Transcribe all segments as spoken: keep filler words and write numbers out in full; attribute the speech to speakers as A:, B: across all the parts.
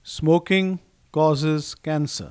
A: Smoking causes cancer.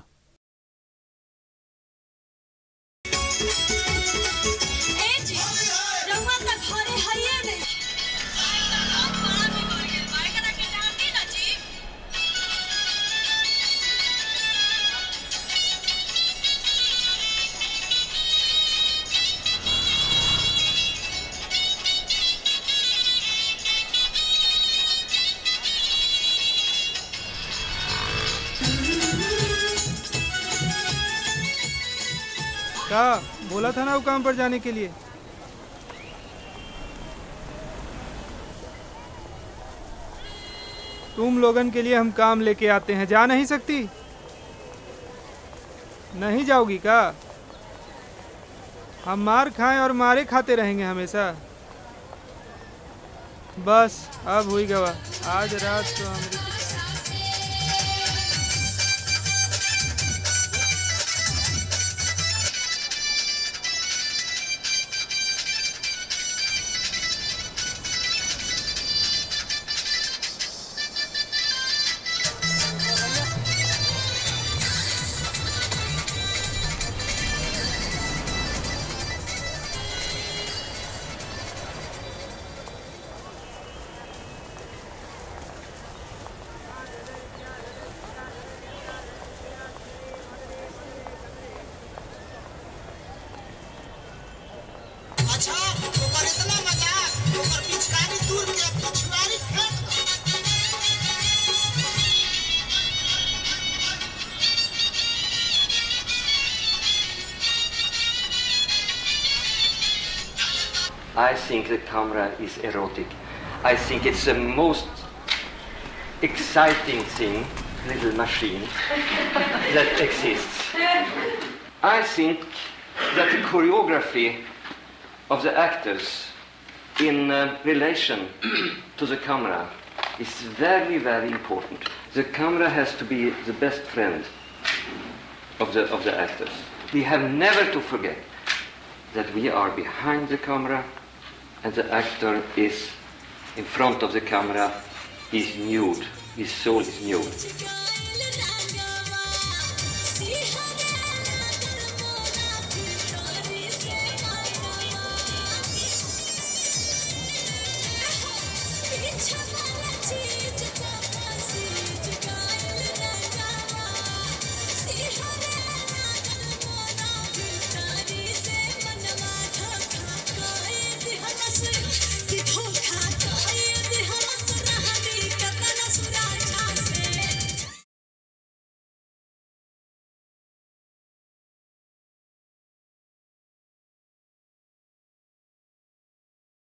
B: क्या बोला था ना वो काम पर जाने के लिए? तुम लोगन के लिए हम काम लेके आते हैं, जा नहीं सकती? नहीं जाओगी क्या? हम मार खाएं और मारे खाते रहेंगे हमेशा। बस अब हुई गवाह, आज रात तो हमारी
C: I think the camera is erotic. I think it's the most exciting thing, little machine, that exists. I think that the choreography of the actors in uh, relation to the camera is very, very important. The camera has to be the best friend of the, of the actors. We have never to forget that we are behind the camera and the actor is in front of the camera, is nude, his soul is nude.